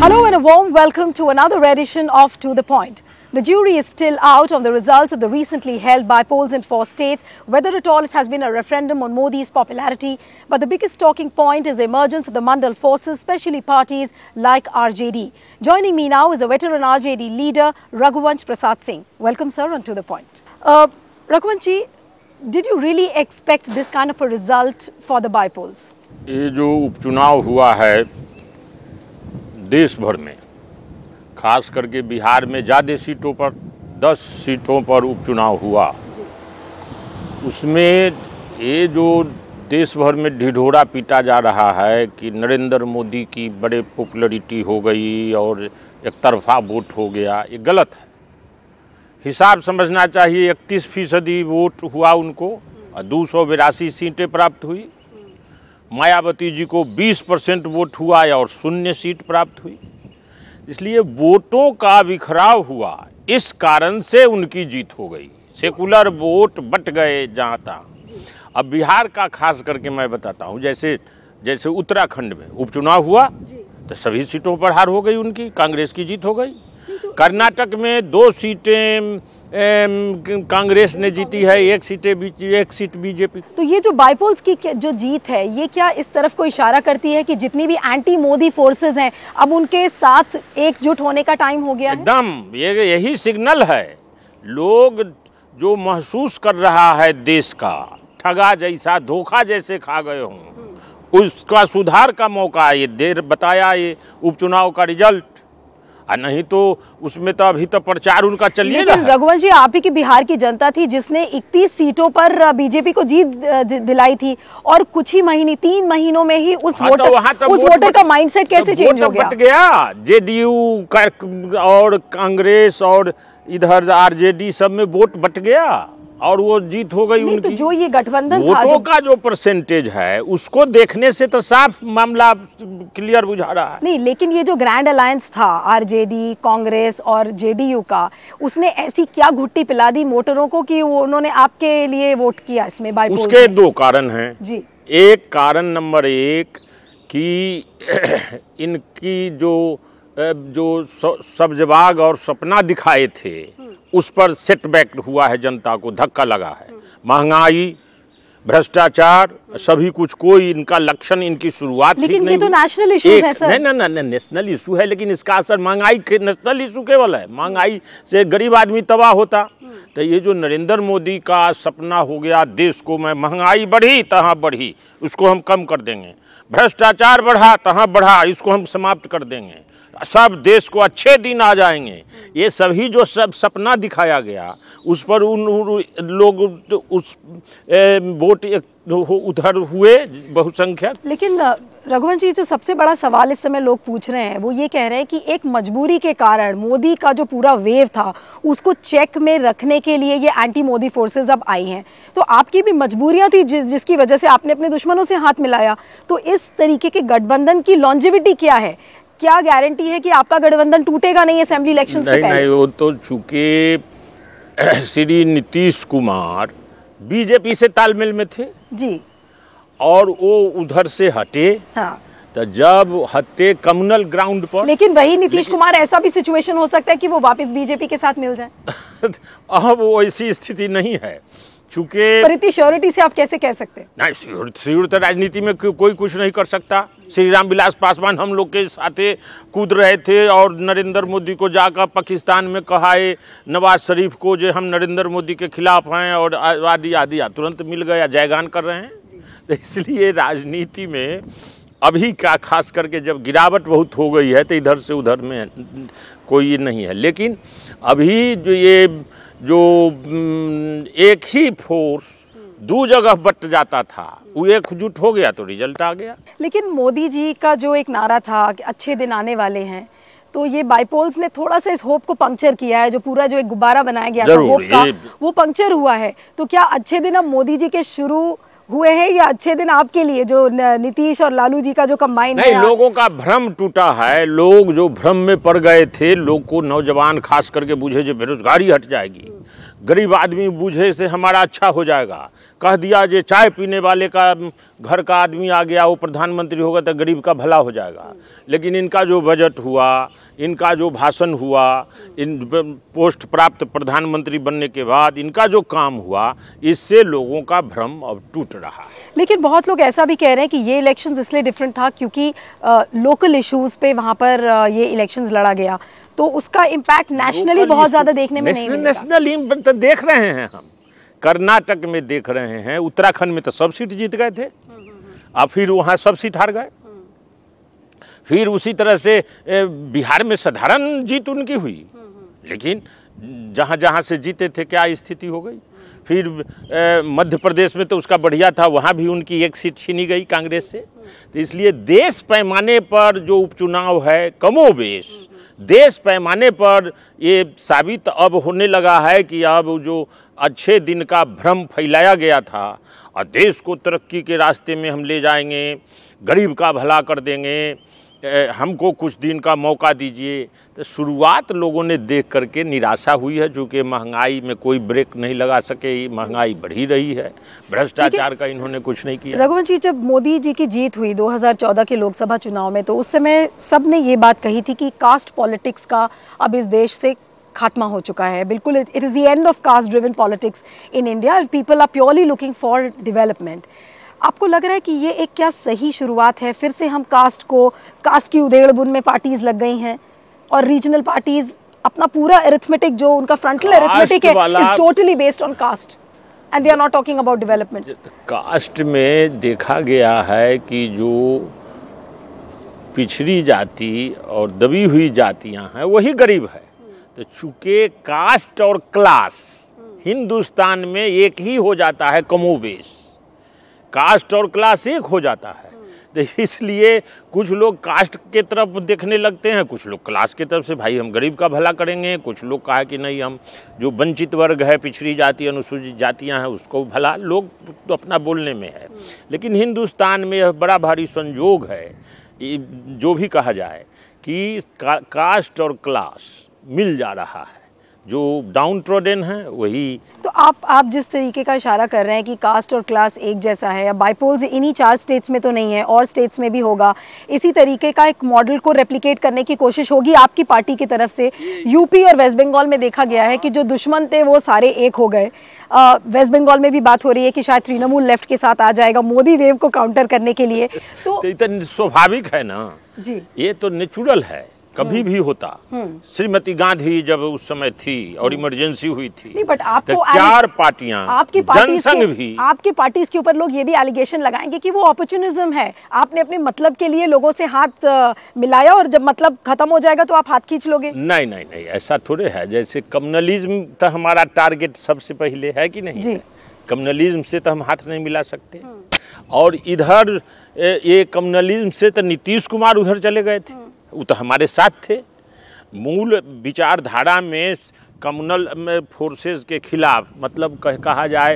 Hello and a warm welcome to another edition of To The Point. The jury is still out on the results of the recently held by-polls in 4 states. Whether at all it has been a referendum on Modi's popularity, but the biggest talking point is the emergence of the Mandal forces, especially parties like RJD. Joining me now is a veteran RJD leader, Raghuvansh Prasad Singh. Welcome, sir, on To The Point. Raghuvansh ji, did you really expect this kind of a result for the by-polls? ये जो उपचुनाव हुआ है देश भर में, खास करके बिहार में ज़्यादा सीटों पर 10 सीटों पर उपचुनाव हुआ, उसमें ये जो देश भर में ढिढोरा पीटा जा रहा है कि नरेंद्र मोदी की बड़े पॉपुलैरिटी हो गई और एक तरफा वोट हो गया, ये गलत है। हिसाब समझना चाहिए। 31% वोट हुआ उनको और 282 सीटें प्राप्त हुई। मायावती जी को 20% वोट हुआ और 0 सीट प्राप्त हुई। इसलिए वोटों का बिखराव हुआ, इस कारण से उनकी जीत हो गई। सेकुलर वोट बट गए जहाँ तहाँ। अब बिहार का खास करके मैं बताता हूँ, जैसे उत्तराखंड में उपचुनाव हुआ तो सभी सीटों पर हार हो गई उनकी, कांग्रेस की जीत हो गई। कर्नाटक में 2 सीटें कांग्रेस ने जीती है, 1 सीट बीजेपी। तो ये जो बाईपोल्स की जो जीत है, ये क्या इस तरफ को इशारा करती है कि जितनी भी एंटी मोदी फोर्सेस हैं अब उनके साथ एकजुट होने का टाइम हो गया है? एकदम यही सिग्नल है। लोग जो महसूस कर रहा है देश का ठगा जैसा, धोखा जैसे खा गए हों, उसका सुधार का मौका ये देर बताया ये उपचुनाव का रिजल्ट। नहीं तो उसमें तो अभी तो प्रचार उनका चलिए ना। रघुवंश जी, आप ही की बिहार की जनता थी जिसने 31 सीटों पर बीजेपी को जीत दिलाई थी और कुछ ही 3 महीनों में ही उस वोटर का माइंडसेट कैसे चेंज हो गया? जेडीयू और कांग्रेस और इधर आरजेडी सब में वोट बट गया और वो जीत हो गई उनकी। तो जो ये गठबंधन वोटों का जो परसेंटेज है उसको देखने से तो साफ मामला क्लियर बुझा रहा है। नहीं, लेकिन ये जो ग्रैंड अलायंस था आरजेडी, कांग्रेस और जेडीयू का, उसने ऐसी क्या घुट्टी पिला दी वोटरों को कि उन्होंने आपके लिए वोट किया इसमें बाईपोल्स में? उसके 2 कारण हैं जी। एक कारण नंबर 1 कि इनकी जो सब्जबाग और सपना दिखाए थे उस पर सेटबैक हुआ है, जनता को धक्का लगा है। महंगाई, भ्रष्टाचार, सभी कुछ, कोई इनका लक्षण, इनकी शुरुआत ठीक नहीं। लेकिन ये तो नेशनल इश्यूज है सर। नहीं, नेशनल इशू है, लेकिन इसका असर महंगाई के नेशनल इशू केवल है। महंगाई से गरीब आदमी तबाह होता। तो ये जो नरेंद्र मोदी का सपना हो गया देश को, मैं महंगाई बढ़ी तहाँ बढ़ी, उसको हम कम कर देंगे। भ्रष्टाचार बढ़ा तहाँ बढ़ा, इसको हम समाप्त कर देंगे। सब देश को अच्छे दिन आ जाएंगे। ये सभी जो सब सपना दिखाया गया उस पर उन लोग उस वोट उधर हुए बहुसंख्यक। लेकिन रघुवंश जी, जो सबसे बड़ा सवाल इस समय लोग पूछ रहे हैं वो ये कह रहे हैं कि एक मजबूरी के कारण मोदी का जो पूरा वेव था उसको चेक में रखने के लिए ये एंटी मोदी फोर्सेस अब आई हैं। तो आपकी भी मजबूरियां थी जिसकी वजह से आपने अपने दुश्मनों से हाथ मिलाया। तो इस तरीके के गठबंधन की लॉन्जेविटी क्या है? क्या गारंटी है कि आपका गठबंधन टूटेगा नहीं असेंबली इलेक्शंस से पहले? नहीं, वो तो चूंकि श्री नीतीश कुमार बीजेपी से तालमेल में थे जी, और वो उधर से हटे। हाँ। तो जब हटे कम्युनल ग्राउंड पर, लेकिन वही नीतीश कुमार, ऐसा भी सिचुएशन हो सकता है कि वो वापस बीजेपी के साथ मिल जाए। अब वो ऐसी स्थिति नहीं है, चूंकि पर इतनी श्योरिटी से आप कैसे कह सकते हैं? नहीं, श्योरिटी राजनीति में कोई कुछ नहीं कर सकता। श्री राम विलास पासवान हम लोग के साथ कूद रहे थे और नरेंद्र मोदी को जाकर पाकिस्तान में कहाए, नवाज शरीफ को जो हम नरेंद्र मोदी के खिलाफ हैं और आदि आदि, तुरंत मिल गया, जयगान कर रहे हैं। तो इसलिए राजनीति में अभी का खास करके जब गिरावट बहुत हो गई है तो इधर से उधर में कोई नहीं है। लेकिन अभी जो एक ही फोर्स 2 जगह बट जाता था, वो एकजुट हो गया तो रिजल्ट आ गया। लेकिन मोदी जी का जो एक नारा था कि अच्छे दिन आने वाले हैं, तो ये बाईपोल्स ने थोड़ा सा इस होप को पंक्चर किया है। जो पूरा जो एक गुब्बारा बनाया गया था होप का, वो पंक्चर हुआ है। तो क्या अच्छे दिन अब मोदी जी के शुरू हुए हैं या अच्छे दिन आपके लिए जो नीतीश और लालू जी का जो कंबाइन है? नहीं, लोगों का भ्रम टूटा है। लोग जो भ्रम में पड़ गए थे, लोग को, नौजवान खास करके बुझे जो बेरोजगारी हट जाएगी, गरीब आदमी बूझे से हमारा अच्छा हो जाएगा, कह दिया जे चाय पीने वाले का घर का आदमी आ गया वो प्रधानमंत्री होगा तो गरीब का भला हो जाएगा। लेकिन इनका जो बजट हुआ, इनका जो भाषण हुआ, इन पोस्ट प्राप्त प्रधानमंत्री बनने के बाद इनका जो काम हुआ, इससे लोगों का भ्रम अब टूट रहा है। लेकिन बहुत लोग ऐसा भी कह रहे हैं कि ये इलेक्शंस इसलिए डिफरेंट था क्योंकि लोकल इश्यूज पे वहाँ पर ये इलेक्शंस लड़ा गया, तो उसका इम्पैक्ट नेशनली बहुत ज़्यादा देखने में नहीं मिलेगा। नेशनली तो देख रहे हैं हम, कर्नाटक में देख रहे हैं, उत्तराखंड में तो सब सीट जीत गए थे, अब फिर वहाँ सब सीट हार गए। फिर उसी तरह से बिहार में साधारण जीत उनकी हुई, लेकिन जहाँ जहाँ से जीते थे क्या स्थिति हो गई। फिर मध्य प्रदेश में तो उसका बढ़िया था, वहाँ भी उनकी एक सीट छीनी गई कांग्रेस से। तो इसलिए देश पैमाने पर जो उपचुनाव है, कमोबेश देश पैमाने पर ये साबित अब होने लगा है कि अब जो अच्छे दिन का भ्रम फैलाया गया था और देश को तरक्की के रास्ते में हम ले जाएंगे, गरीब का भला कर देंगे, हमको कुछ दिन का मौका दीजिए, तो शुरुआत लोगों ने देख करके निराशा हुई है। चूँकि महंगाई में कोई ब्रेक नहीं लगा सके, महंगाई बढ़ी रही है, भ्रष्टाचार का इन्होंने कुछ नहीं किया। रघुवंश जी, जब मोदी जी की जीत हुई 2014 के लोकसभा चुनाव में, तो उस समय सब ने ये बात कही थी कि कास्ट पॉलिटिक्स का अब इस देश से खात्मा हो चुका है। बिल्कुल, it is the end of caste driven politics in India and people are purely looking for development. आपको लग रहा है कि ये एक क्या सही शुरुआत है? फिर से हम कास्ट की उधेड़-बुन में पार्टीज लग गई हैं और रीजनल पार्टीज अपना पूरा अरिथमेटिक, जो उनका फ्रंटल अरिथमेटिक है, is totally based on caste and they are not talking about development. Caste में देखा गया है कि जो पिछड़ी जाति और दबी हुई जातियां हैं वही गरीब है। तो चूंकि कास्ट और क्लास हिंदुस्तान में एक ही हो जाता है, कमोबेश कास्ट और क्लास एक हो जाता है। तो इसलिए कुछ लोग कास्ट के तरफ देखने लगते हैं, कुछ लोग क्लास के तरफ से, भाई हम गरीब का भला करेंगे। कुछ लोग कहा कि नहीं, हम जो वंचित वर्ग है, पिछड़ी जाति, अनुसूचित जातियां हैं, उसको भला। लोग तो अपना बोलने में है, लेकिन हिंदुस्तान में यह बड़ा भारी संजोग है, जो भी कहा जाए कि कास्ट और क्लास मिल जा रहा है। जो डाउन ट्रोडन है वही। तो आप जिस तरीके का इशारा कर रहे हैं कि कास्ट और क्लास एक जैसा है, या बाइपोल्स इन्हीं 4 स्टेट्स में तो नहीं है, और स्टेट्स में भी होगा, इसी तरीके का एक मॉडल को रेप्लिकेट करने की कोशिश होगी आपकी पार्टी की तरफ से। यूपी और वेस्ट बंगाल में देखा गया है कि जो दुश्मन थे वो सारे एक हो गए। वेस्ट बंगाल में भी बात हो रही है कि शायद तृणमूल लेफ्ट के साथ आ जाएगा मोदी वेव को काउंटर करने के लिए। तो स्वाभाविक है ना जी, ये तो नेचुरल है, कभी भी होता। श्रीमती गांधी जब उस समय थी और इमरजेंसी हुई थी, नहीं, बट आपको तो 4 पार्टियां, जनसंघ भी, आपकी पार्टी के ऊपर लोग ये भी एलिगेशन लगाएंगे कि वो अपॉर्चुनिज्म है। आपने अपने मतलब के लिए लोगों से हाथ मिलाया और जब मतलब खत्म हो जाएगा तो आप हाथ खींच लोगे। नहीं नहीं नहीं, ऐसा थोड़े है। जैसे कम्युनलिज्म तो हमारा टारगेट सबसे पहले है कि नहीं है? कम्युनलिज्म से तो हम हाथ नहीं मिला सकते। और इधर ये कम्युनलिज्म से तो नीतीश कुमार उधर चले गए थे, वो तो हमारे साथ थे। मूल विचारधारा में कम्युनल में फोर्सेस के खिलाफ, मतलब कहा जाए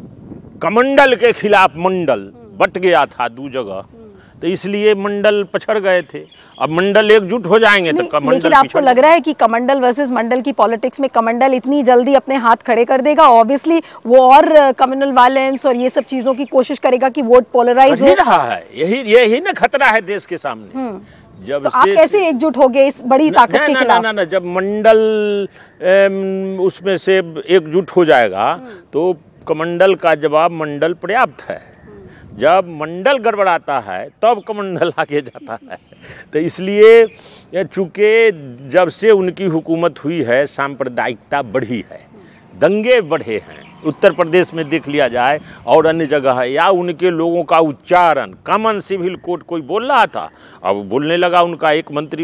कमंडल के खिलाफ मंडल बट गया था 2 जगह, तो इसलिए मंडल पछड़ गए थे। अब मंडल एकजुट हो जाएंगे तो कमंडल। लेकिन आपको लग रहा है कि कमंडल वर्सेस मंडल की पॉलिटिक्स में कमंडल इतनी जल्दी अपने हाथ खड़े कर देगा? ऑब्वियसली वो और कम्युनल वायलेंस और ये सब चीजों की कोशिश करेगा कि वोट पोलराइज हो रहा है। यही ना खतरा है देश के सामने। जब तो आप कैसे एकजुट हो गए इस बड़ी ताकत के खिलाफ? ना, जब मंडल उसमें से एकजुट हो जाएगा तो कमंडल का जवाब मंडल पर्याप्त है। जब मंडल गड़बड़ाता है तब कमंडल आगे जाता है। तो इसलिए चूँकि जब से उनकी हुकूमत हुई है, सांप्रदायिकता बढ़ी है, दंगे बढ़े हैं। उत्तर प्रदेश में देख लिया जाए और अन्य जगह है, या उनके लोगों का उच्चारण, कॉमन सिविल कोड कोई बोल रहा था, अब बोलने लगा उनका एक मंत्री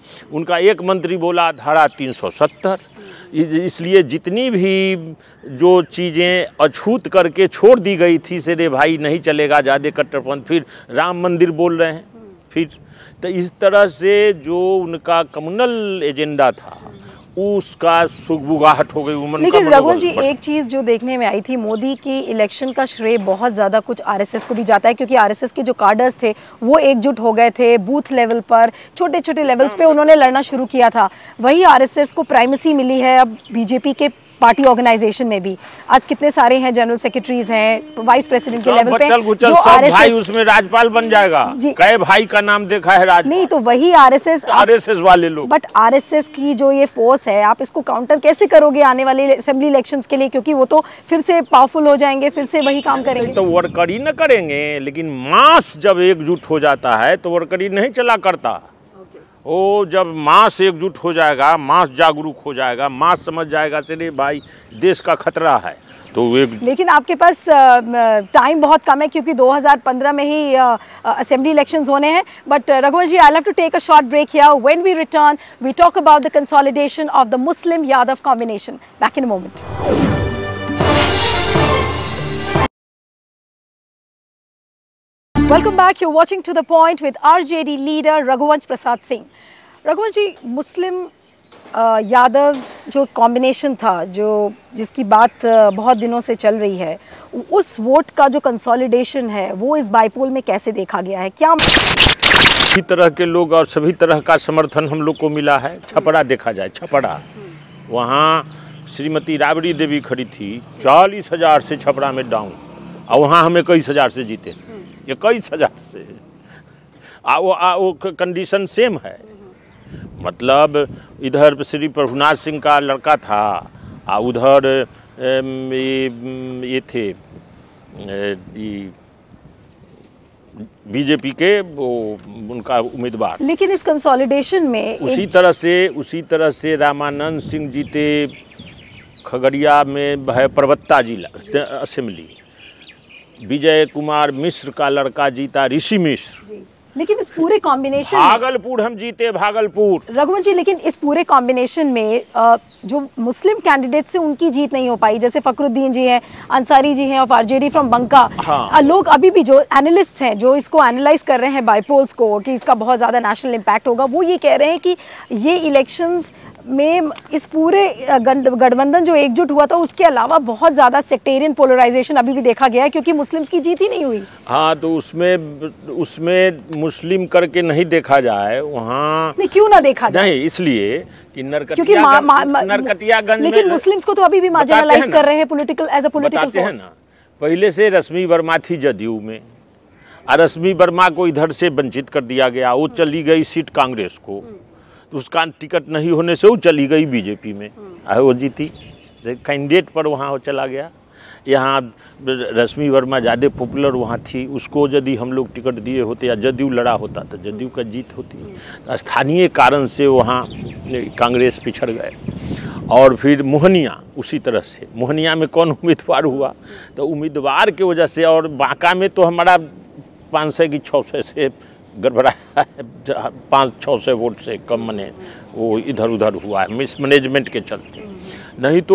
बोला धारा 370। इसलिए जितनी भी जो चीज़ें अछूत करके छोड़ दी गई थी, से रे भाई नहीं चलेगा ज़्यादा कट्टरपंथ, फिर राम मंदिर बोल रहे हैं। फिर तो इस तरह से जो उनका कम्युनल एजेंडा था उसका सुगबुगाहट हो गई। लेकिन रघुवंश जी, एक चीज़ जो देखने में आई थी, मोदी की इलेक्शन का श्रेय बहुत ज़्यादा कुछ आरएसएस को भी जाता है, क्योंकि आरएसएस के जो कार्डर्स थे वो एकजुट हो गए थे। बूथ लेवल पर, छोटे छोटे लेवल्स पे उन्होंने लड़ना शुरू किया था। वही आरएसएस को प्राइमेसी मिली है अब बीजेपी के पार्टी ऑर्गेनाइजेशन में भी आज कितने सारे हैं, जनरल सेक्रेटरीज हैं, वाइस प्रेसिडेंट के लेवल पे, जो सब भाई उसमें राज्यपाल बन जाएगा। कई भाई का नाम देखा है राज नहीं, तो वही आरएसएस वाले लोग। बट आरएसएस की जो ये फोर्स है, आप इसको काउंटर कैसे करोगे आने वाले असेंबली इलेक्शंस के लिए, क्योंकि वो तो फिर से पावरफुल हो जाएंगे, फिर से वही काम करेंगे। तो वर्करी न करेंगे, लेकिन मास जब एकजुट हो जाता है तो वर्करी नहीं चला करता। वो जब मास एकजुट हो जाएगा, मास जागरूक हो जाएगा, मास समझ जाएगा चलिए भाई देश का खतरा है, तो लेकिन आपके पास टाइम बहुत कम है, क्योंकि 2015 में ही असेंबली इलेक्शंस होने हैं। But Raghuvansh ji, I have to take a short break here. When we return we talk about the consolidation of the Muslim Yadav combination. Back in a moment. Welcome back. You're watching To The Point with RJD leader Raghuvansh Prasad Singh. Raghuvansh ji, Muslim Yadav जो combination था, जिसकी बात बहुत दिनों से चल रही है, उस वोट का जो कंसोलिडेशन है वो इस बाईपोल में कैसे देखा गया है? क्या सभी तरह के लोग और सभी तरह का समर्थन हम लोग को मिला है। छपरा देखा जाए, छपरा वहाँ श्रीमती राबड़ी देवी खड़ी थी, 40,000 से छपरा में डाउन, और वहाँ हम 21,000 से जीते, 21,000 से। वो कंडीशन सेम है। मतलब इधर श्री प्रभुनाथ सिंह का लड़का था, उधर ये थे बीजेपी के वो उनका उम्मीदवार। लेकिन इस कंसोलिडेशन में उसी तरह से रामानंद सिंह जीते, खगड़िया में है परबत्ता जिला असेंबली, विजय कुमार मिश्र का लड़का जीता, ऋषि मिश्र। लेकिन इस पूरे कॉम्बिनेशन, भागलपुर हम जीते, भागलपुर। रघुवंश जी, लेकिन इस पूरे कॉम्बिनेशन में जो मुस्लिम कैंडिडेट से उनकी जीत नहीं हो पाई, जैसे फखरुद्दीन जी हैं, अंसारी जी हैं ऑफ आरजेडी फ्रॉम बंका। हाँ। लोग अभी भी जो एनालिस्ट हैं, जो इसको एनालाइज कर रहे हैं बाईपोल्स को कि इसका बहुत ज़्यादा नेशनल इम्पैक्ट होगा, वो ये कह रहे हैं कि ये इलेक्शंस में इस पूरे गठबंधन जो एकजुट हुआ था, उसके अलावा बहुत ज़्यादा सेक्टेरियन पोलराइजेशन अभी भी देखा गया है, क्योंकि मुस्लिम्स की जीत ही नहीं हुई। हाँ, तो उसमें मुस्लिम करके नहीं देखा जाए, वहाँ नहीं, क्यों ना देखा जाए, इसलिए कि नरकटियागंज, लेकिन मुस्लिम्स को तो अभी भी मार्जिनलाइज कर रहे हैं political, as a political force. पहले से रश्मि वर्मा थी जदयू में, और रश्मि वर्मा को इधर से वंचित कर दिया गया, वो चली गई सीट कांग्रेस को, उसका टिकट नहीं होने से वो चली गई बीजेपी में, वो जीती, कैंडिडेट पर वहाँ वो चला गया। यहाँ रश्मि वर्मा ज़्यादा पॉपुलर वहाँ थी, उसको यदि हम लोग टिकट दिए होते या जदयू लड़ा होता तो जदयू का जीत होती। तो स्थानीय कारण से वहाँ कांग्रेस पिछड़ गए। और फिर मोहनिया, उसी तरह से मोहनिया में कौन उम्मीदवार हुआ, तो उम्मीदवार की वजह से, और बांका में तो हमारा 500 की 600 से गड़बड़ाया, 500-600 वोट से कम मने वो इधर उधर हुआ है मिसमैनेजमेंट के चलते। नहीं तो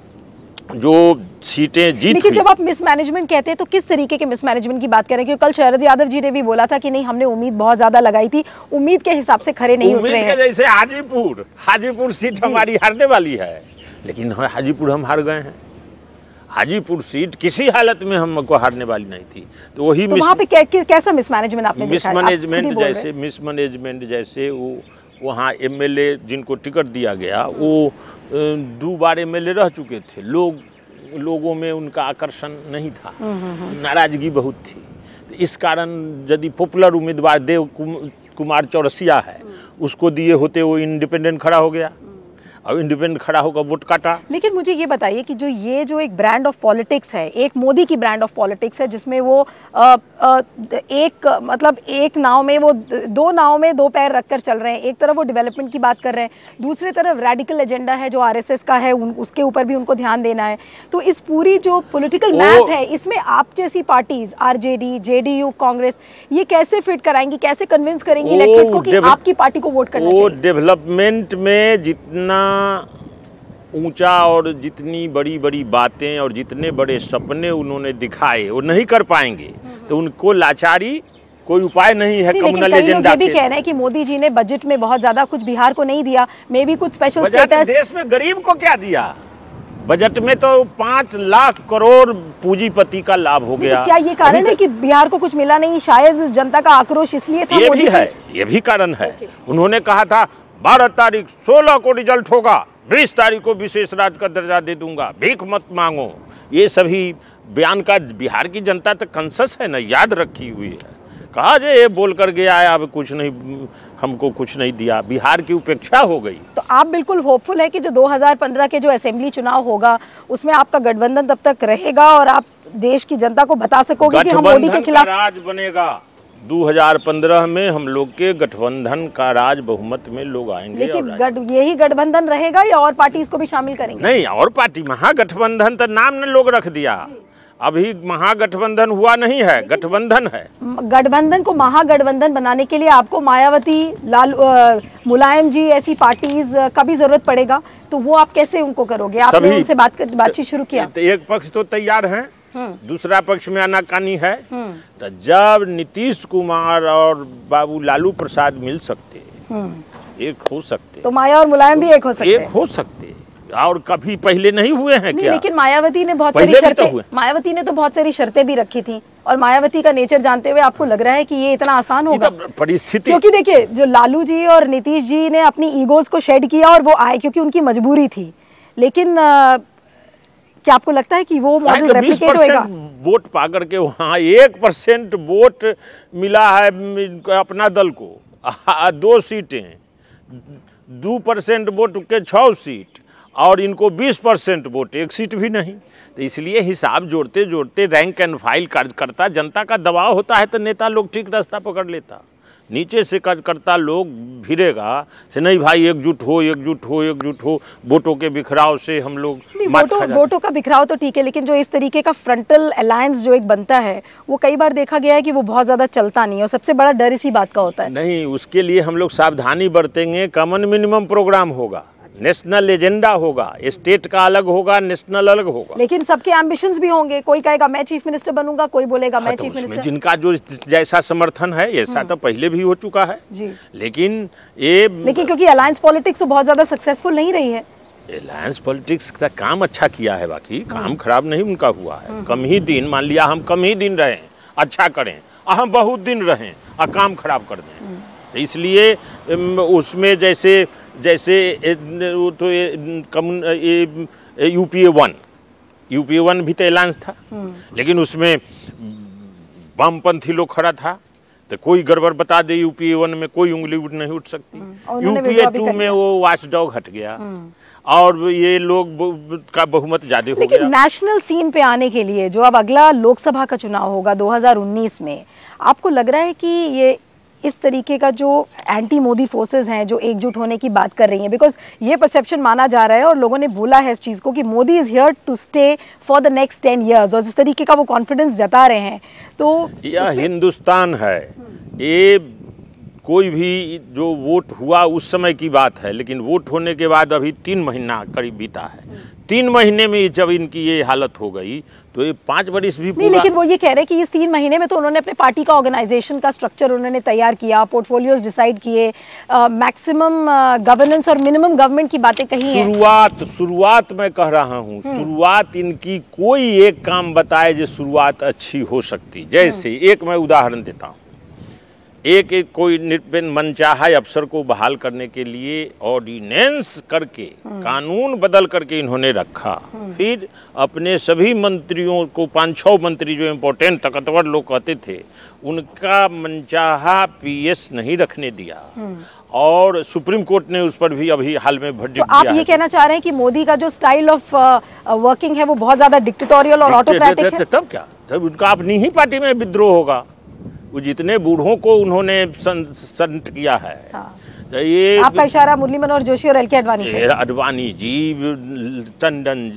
जो सीटें जीत, लेकिन जब आप मिसमैनेजमेंट कहते हैं तो किस तरीके के मिसमैनेजमेंट की बात करें? क्योंकि कल शरद यादव जी ने भी बोला था कि नहीं, हमने उम्मीद बहुत ज्यादा लगाई थी, उम्मीद के हिसाब से खरे नहीं उतरे हैं। जैसे हाजीपुर सीट हमारी हारने वाली है, लेकिन हाजीपुर हम हार गए हैं। हाजीपुर सीट किसी हालत में हमको हारने वाली नहीं थी, तो वही तो वहाँ पे कैसा मिसमैनेजमेंट आपने देखा? मिसमैनेजमेंट जैसे वो वहाँ एमएलए जिनको टिकट दिया गया, वो 2 बार एमएलए रह चुके थे, लोगों में उनका आकर्षण नहीं था, नाराजगी बहुत थी। तो इस कारण यदि पॉपुलर उम्मीदवार देव कुमार चौरसिया है, उसको दिए होते, वो इंडिपेंडेंट खड़ा हो गया, अब इंडिपेंडेंट खड़ा होकर वोट काटा। लेकिन मुझे ये बताइए कि जो एक ब्रांड ऑफ पॉलिटिक्स है, एक मोदी की ब्रांड ऑफ पॉलिटिक्स है, जिसमें वो एक नाव में वो 2 नाव में 2 पैर रखकर चल रहे हैं। एक तरफ वो डेवलपमेंट की बात कर रहे हैं, दूसरी तरफ रेडिकल एजेंडा है जो आरएसएस का है, उसके ऊपर भी उनको ध्यान देना है। तो इस पूरी जो पॉलिटिकल मैप है, इसमें आप जैसी पार्टीज, आरजेडी, जेडीयू, कांग्रेस, ये कैसे फिट कराएंगी, कैसे कन्विंस करेंगी इलेक्टेड को कि आपकी पार्टी को वोट करना चाहिए? वो डेवलपमेंट में जितना ऊंचा और जितनी बड़ी बड़ी बातें और जितने बड़े सपने उन्होंने दिखाए, वो नहीं कर पाएंगे, तो उनको लाचारी कोई उपाय नहीं है। कम्युनल एजेंडा ये भी कह रहे हैं कि मोदी जी ने बजट में बहुत ज्यादा कुछ बिहार को नहीं दिया, मे भी कुछ स्पेशल स्टेटस। देश में गरीब को क्या दिया? बजट में तो 5 लाख करोड़ पूंजीपति का लाभ हो गया। क्या ये कारण है कि बिहार को कुछ मिला नहीं? शायद जनता का आक्रोश इसलिए था। ये भी कारण है। उन्होंने कहा था 12 तारीख 16 को रिजल्ट होगा, 20 तारीख को विशेष राज्य का दर्जा दे दूंगा, भीख मत मांगो, ये सभी बयान का बिहार की जनता तक कंसस है ना, याद रखी हुई है। कहा जे ये बोल कर गया है, अब कुछ नहीं, हमको कुछ नहीं दिया, बिहार की उपेक्षा हो गई। तो आप बिल्कुल होपफुल है कि जो 2015 के जो असेंबली चुनाव होगा उसमें आपका गठबंधन तब तक रहेगा और आप देश की जनता को बता सकोगे कि हम मोदी के खिलाफ राज बनेगा। 2015 में हम लोग के गठबंधन का राज बहुमत में लोग आएंगे। लेकिन यही गठबंधन रहेगा या और पार्टी इसको भी शामिल करेंगे? नहीं, और पार्टी, महागठबंधन तो नाम ने लोग रख दिया, अभी महागठबंधन हुआ नहीं है, गठबंधन है। गठबंधन को महागठबंधन बनाने के लिए आपको मायावती, मुलायम जी ऐसी पार्टीज का भी जरूरत पड़ेगा, तो वो आप कैसे उनको करोगे? आपने उनसे बातचीत शुरू किया? एक पक्ष तो तैयार है, दूसरा पक्ष में आनाकानी है। तो जब नीतीश कुमार और बाबू लालू प्रसाद मिल सकते, एक हो सकते, तो माया और मुलायम भी एक हो सकते, और कभी पहले नहीं हुए हैं क्या? लेकिन मायावती ने बहुत सारी शर्तें, मायावती ने तो बहुत सारी शर्तें भी रखी थी, और मायावती का नेचर जानते हुए आपको लग रहा है कि ये इतना आसान होगा? परिस्थिति, क्योंकि देखिए जो लालू जी और नीतीश जी ने अपनी ईगोज को शेड किया और वो आए क्योंकि उनकी मजबूरी थी, लेकिन क्या आपको लगता है कि वो मॉडल रेप्लिकेट होगा? वोट पाकर के वहाँ 1% वोट मिला है अपना दल को, 2 सीटें, 2% वोट के 6 सीट, और इनको 20% वोट, 1 सीट भी नहीं। तो इसलिए हिसाब जोड़ते जोड़ते रैंक एंड फाइल कार्यकर्ता, जनता का दबाव होता है तो नेता लोग ठीक रास्ता पकड़ लेता। नीचे से कार्यकर्ता लोग भिड़ेगा से नहीं भाई एकजुट हो, एकजुट हो, एकजुट हो, वोटों के बिखराव से हम लोग वोटों का बिखराव तो ठीक है, लेकिन जो इस तरीके का फ्रंटल अलायंस जो एक बनता है वो कई बार देखा गया है कि वो बहुत ज़्यादा चलता नहीं है, और सबसे बड़ा डर इसी बात का होता है। नहीं, उसके लिए हम लोग सावधानी बरतेंगे। कॉमन मिनिमम प्रोग्राम होगा, नेशनल एजेंडा होगा, स्टेट का अलग होगा, नेशनल अलग होगा। लेकिन सबके एम्बिशंस भी होंगे, कोई कहेगा मैं चीफ मिनिस्टर बनूंगा, कोई बोलेगा मैं चीफ मिनिस्टर। जिनका जो जैसा समर्थन है, ऐसा तो पहले भी हो चुका है जी। लेकिन क्योंकि अलायंस पॉलिटिक्स तो बहुत ज्यादा सक्सेसफुल नहीं रही है। अलायंस पॉलिटिक्स का काम अच्छा किया है, बाकी काम खराब नहीं उनका हुआ है। कम ही दिन, मान लिया हम कम ही दिन रहें, अच्छा करें, हम बहुत दिन रहें और काम खराब कर दें। इसलिए उसमें जैसे वो तो यूपीए 1 भी तो अलायंस था, लेकिन उसमें वामपंथी लोग खड़ा था, तो कोई गड़बड़ बता दे यूपीए 1 में कोई उंगली नहीं उठ सकती। यूपीए 2 में वो वॉचडॉग हट गया और ये लोग का बहुमत ज्यादा हो गया। नेशनल सीन पे आने के लिए जो अब अगला लोकसभा का चुनाव होगा 2019 में, आपको लग रहा है कि ये इस तरीके का जो एंटी मोदी फोर्सेस हैं जो एकजुट होने की बात कर रही हैं, बिकॉज ये परसेप्शन माना जा रहा है और लोगों ने बोला है इस चीज़ को कि Modi is here to stay for the next 10 years, और जिस तरीके का वो कॉन्फिडेंस जता रहे हैं, तो यह हिंदुस्तान है। ये कोई भी जो वोट हुआ उस समय की बात है, लेकिन वोट होने के बाद अभी 3 महीना करीब बीता है। 3 महीने में जब इनकी ये हालत हो गई तो ये 5 बरिस भी नहीं, लेकिन वो ये कह रहे हैं कि इस 3 महीने में तो उन्होंने अपने पार्टी का ऑर्गेनाइजेशन का स्ट्रक्चर उन्होंने तैयार किया, पोर्टफोलियोज डिसाइड किए, मैक्सिमम गवर्नेंस और मिनिमम गवर्नमेंट की बातें कही हैं। शुरुआत मैं कह रहा हूँ, शुरुआत इनकी कोई एक काम बताए जो शुरुआत अच्छी हो सकती। जैसे एक मैं उदाहरण देता हूँ, एक कोई मनचाहा अफसर को बहाल करने के लिए ऑर्डिनेंस करके, कानून बदल करके इन्होंने रखा। फिर अपने सभी मंत्रियों को, 5-6 मंत्री जो इम्पोर्टेंट ताकतवर लोग कहते थे, उनका मनचाहा पीएस नहीं रखने दिया, और सुप्रीम कोर्ट ने उस पर भी अभी हाल में वर्डिक्ट दिया। आप ये कहना चाह रहे हैं कि मोदी का जो स्टाइल ऑफ वर्किंग है वो बहुत ज्यादा डिक्टेटोरियल और ऑटोक्रेटिक है? तब क्या, तब उनका अपनी ही पार्टी में विद्रोह होगा। वो जितने बूढ़ों को उन्होंने संत किया है। हाँ। तो ये आपका इशारा मुरली मनोहर जोशी और एल.के. अडवाणी से? अडवाणी जी, टंडन,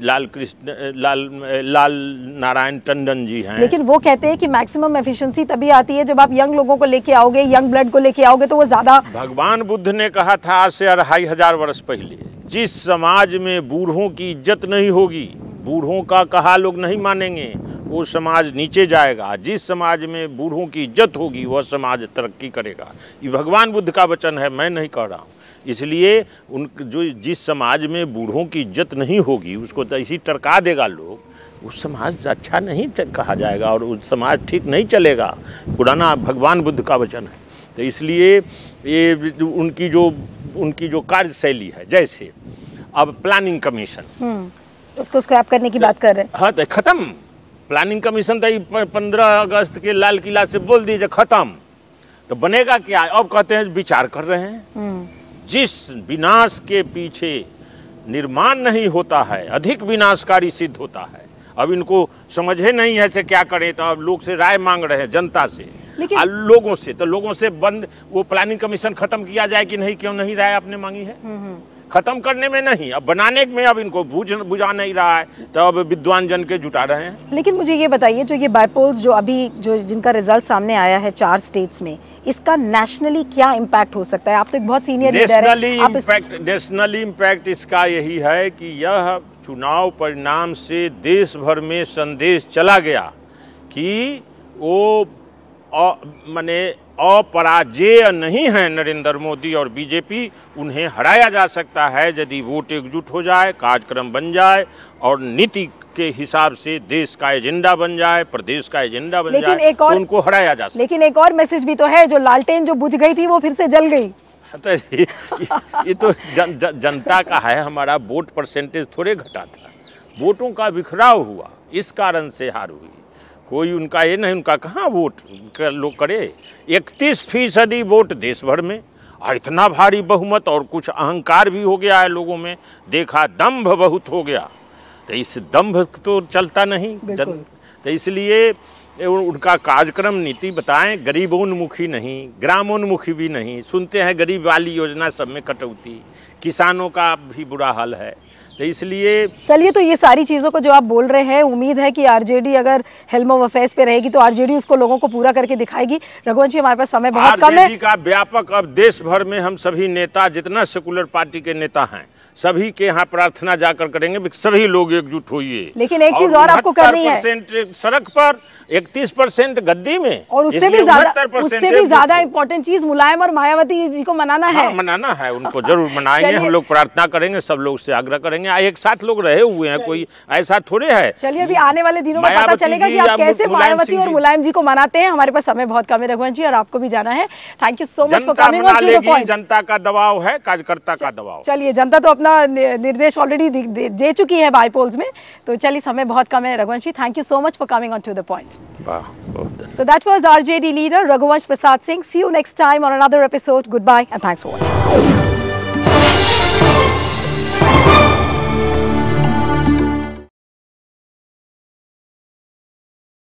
लाल नारायण टंडन जी हैं। लेकिन वो कहते हैं कि मैक्सिमम एफिशिएंसी तभी आती है जब आप यंग लोगों को लेके आओगे, यंग ब्लड को लेके आओगे, तो वो ज्यादा। भगवान बुद्ध ने कहा था आज से 2500 वर्ष पहले, जिस समाज में बूढ़ों की इज्जत नहीं होगी, बूढ़ों का कहा लोग नहीं मानेंगे, वो समाज नीचे जाएगा। जिस समाज में बूढ़ों की इज्जत होगी वह समाज तरक्की करेगा। ये भगवान बुद्ध का वचन है, मैं नहीं कह रहा हूँ। इसलिए जिस समाज में बूढ़ों की इज्जत नहीं होगी उसको तो ऐसी टरका देगा लोग, उस समाज अच्छा नहीं कहा जाएगा और उस समाज ठीक नहीं चलेगा। पुराना भगवान बुद्ध का वचन है। तो इसलिए ये उनकी जो कार्यशैली है, जैसे अब प्लानिंग कमीशन उसको स्क्रैप करने की बात कर रहे हैं। हाँ तो खत्म, प्लानिंग कमीशन तो 15 अगस्त के लाल किला से बोल दीजिए खत्म, तो बनेगा क्या? अब कहते हैं विचार कर रहे हैं। जिस विनाश के पीछे निर्माण नहीं होता है अधिक विनाशकारी सिद्ध होता है। अब इनको समझे नहीं है से क्या करें, तो अब लोग से राय मांग रहे हैं, जनता से, लोगों से। तो लोगों से बंद वो प्लानिंग कमीशन खत्म किया जाए कि नहीं, क्यों नहीं राय आपने मांगी है? खत्म करने में नहीं, अब बनाने में अब इनको बुझा नहीं रहा है, तो अब विद्वान जन के जुटा रहे हैं। लेकिन मुझे ये बताइए, जो ये बायपोल्स जो अभी जो जिनका रिजल्ट सामने आया है 4 स्टेट्स में, इसका नेशनली क्या इम्पैक्ट हो सकता है? आप तो एक बहुत सीनियर लीडर हैं। नेशनली इम्पैक्ट इसका यही है कि यह चुनाव परिणाम से देश भर में संदेश चला गया कि वो माने अपराजेय नहीं है नरेंद्र मोदी और बीजेपी। उन्हें हराया जा सकता है यदि वोट एकजुट हो जाए, कार्यक्रम बन जाए और नीति के हिसाब से देश का एजेंडा बन जाए, प्रदेश का एजेंडा बन जाए, तो उनको हराया जा सकता है। लेकिन एक और मैसेज भी तो है, जो लालटेन जो बुझ गई थी वो फिर से जल गई। तो ये तो जनता का है, हमारा वोट परसेंटेज थोड़े घटा था, वोटों का बिखराव हुआ, इस कारण से हार हुई। कोई उनका ये नहीं, उनका कहाँ वोट लोग करे। 31% वोट देश भर में, और इतना भारी बहुमत, और कुछ अहंकार भी हो गया है लोगों में, देखा दम्भ बहुत हो गया। तो इस दम्भ तो चलता नहीं तो इसलिए उनका कार्यक्रम नीति बताएं, गरीबोन्मुखी नहीं, ग्रामोन्मुखी भी नहीं। सुनते हैं गरीब वाली योजना सब में कटौती, किसानों का भी बुरा हाल है। तो इसलिए चलिए, तो ये सारी चीज़ों को जो आप बोल रहे हैं, उम्मीद है कि आरजेडी अगर हेल्म ऑफ अफेयर्स पे रहेगी तो आरजेडी उसको लोगों को पूरा करके दिखाएगी। रघुवंश जी, हमारे पास समय बहुत कम है। आरजेडी का व्यापक, अब देश भर में हम सभी नेता, जितना सेकुलर पार्टी के नेता हैं, सभी के यहाँ प्रार्थना जाकर करेंगे, सभी लोग एकजुट होइए। लेकिन एक चीज और आपको करनी है, 69% सड़क पर, 31% गद्दी में, और उससे भी ज्यादा इंपॉर्टेंट चीज मुलायम और मायावती जी को मनाना है। मनाना है, उनको जरूर मनाएंगे। हम लोग प्रार्थना करेंगे, सब लोग से आग्रह करेंगे। एक साथ लोग रहे हुए हैं, कोई ऐसा थोड़े है। चलिए, अभी आने वाले दिनों में पता चलेगा कि आप कैसे मायावती और मुलायम जी को मनाते हैं। हमारे पास समय बहुत कम है रघुवंश जी, और आपको भी जाना है। Thank you so much for coming on to the point. जनता का दबाव है, कार्यकर्ता का दबाव। चलिए, जनता तो अपना निर्देश ऑलरेडी दे चुकी है बायपोल्स में, तो चलिए समय बहुत कम है। Raghuvansh ji, thank you so much for coming on to the point. So that was RJD leader Raghuvansh Prasad Singh. See you next time on another episode. Goodbye and thanks for watching.